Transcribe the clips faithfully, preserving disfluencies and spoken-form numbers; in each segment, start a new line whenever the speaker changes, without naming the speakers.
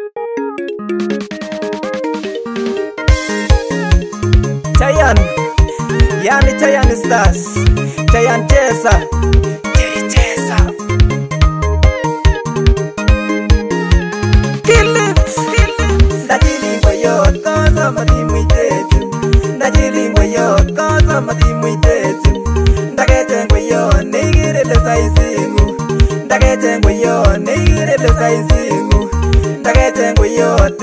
Chayan, yani Chayan Stars, Chayan Chesa, Jerry Chesa. Kill it, kill it. Dajiling Kweyot, cause I'm a team with it. Dajiling Kweyot, cause I'm a team with it. Dageteng Kweyot, nigga the size. Dageteng Kweyot, nigga the size. Dageteng Kweyot,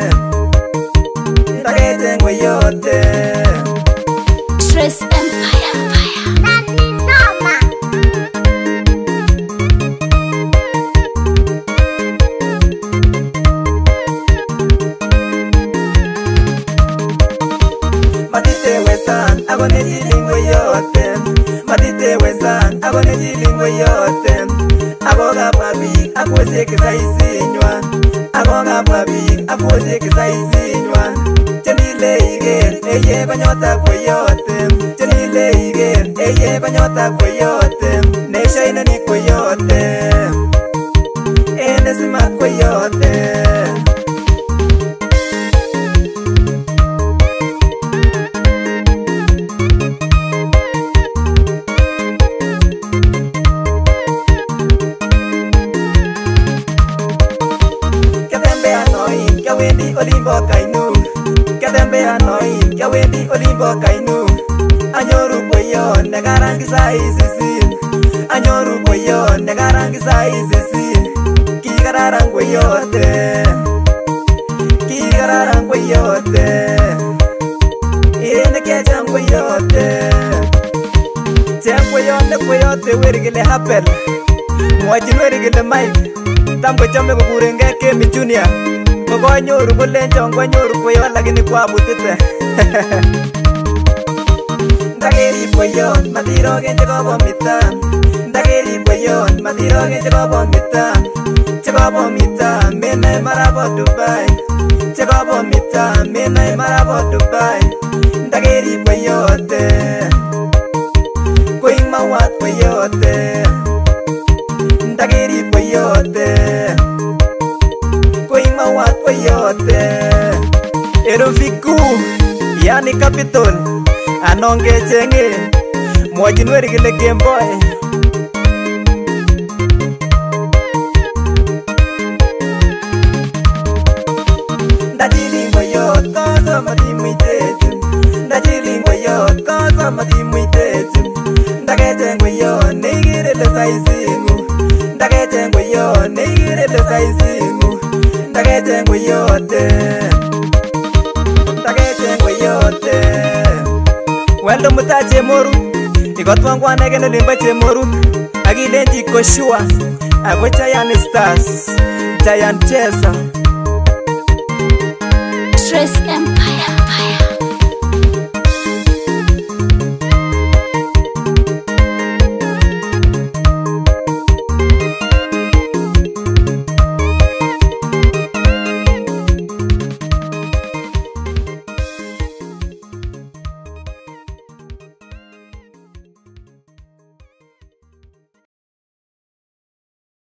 Dageteng Kweyot.
Stress Empire, Nani Noma.
Matite wesan, agone jiling Kweyot. Matite wesan, agone jiling Kweyot. Agoga pabi, akose kisaisinwa. Agoga pabi, akose kisaisinwa. Chenile igen, eye banyota Kweyot. Chenile igen, eye banyota Kweyot. Nesha ina ni Kweyot. Ene sima Kweyot. Kawendi olimbo kainu, Katembe anoi, kawendi olimbo kainu. Anyoru Kweyot, negarangi saisisin. Anyoru Kweyot, negarangi saisisin. Kigararan Kweyot, Kigararan Kweyot. Ene kecham Kweyot. Chem Kweyot ne Kweyot werigile hapel. Mwachin werigile Mike. Tam kochome kokurenge Kemi Junior. Kokonyoru kolenjon konyoru Kweyot lakini kwabutite. Ndakerib Kweyot matirogen chekobo mitan. Ndakerib Kweyot matirogen chekobo mitan. Chekobo mitan menae marabo Dubai. Chekobo mitan menae marabo Dubai. Ndakerib Kweyot koing mawat Kweyot. Ndakerib Kweyot mawat Kweyot. Erofiku, yani capital. Anonge chenge, mwachin werigile Game Boy. Dajiling Kweyot, cause I'm a team with it. Dajiling Kweyot, cause I'm a team with it. Dageteng Kweyot, nigga the size. Dageteng Kweyot, nigga the size. Dageteng Kweyot, Dageteng Kweyot. Weldo muta chemoru, ikotwan kwanege nolimba chemoru. Akilenji koshua, ako Chayan Stars, Chayan Chesa.
Stress Empire.